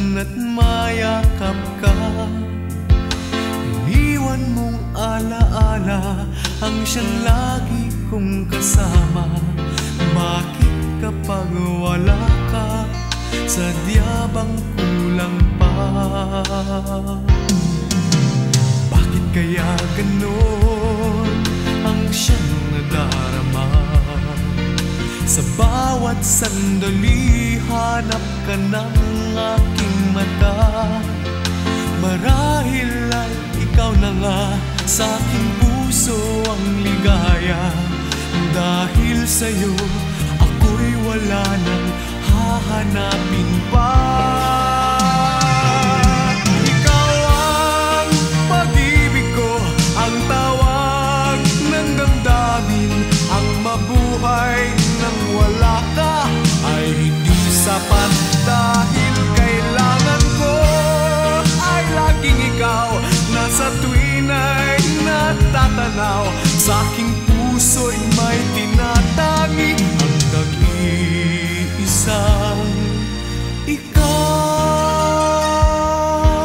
at mayakap ka. Iniwan mong alaala ang siyang lagi kong kasama. Bakit kapag wala ka, sadya bang kulang pa? Bakit kaya ganon ang siyang nadarama? Sa bawat sandali, hanap ka ng aking mata. Marahil ay ikaw na nga sa aking puso ang ligaya. Dahil sa'yo, ako'y wala nang hahanapin pa. Ikaw ang pag-ibig ko, ang tawag ng damdamin. Ang mabuhay nang wala ka ay hindi sapat. Dahil kailangan ko ay laging ikaw, na sa tuwin ay natatanaw. Sa aking puso'y may tinatangi ang nag-iisang ikaw.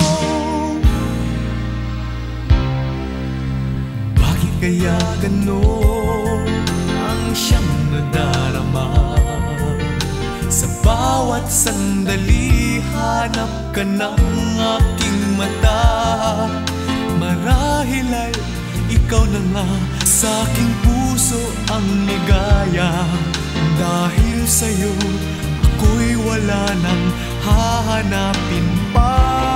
Bakit kaya ganon ang siyang nadarama? Sa bawat sandali, hanap ka ng aking mata. Marahil ay ikaw na nga sa aking puso ang ligaya. Dahil sa'yo, ako'y wala nang hahanapin pa.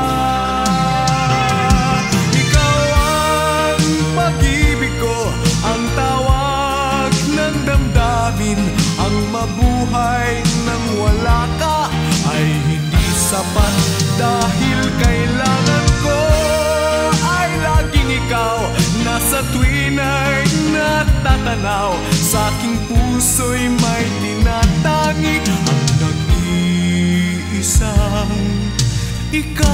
Ikaw ang pag-ibig ko, ang tawag ng damdamin. Ang mabuhay nang wala ka ay hindi sapat. Dahil kailangan ko ay laging ikaw, na sa tuwin ay natatanaw. Sa aking puso'y may tinatangi ang nag-iisang ikaw.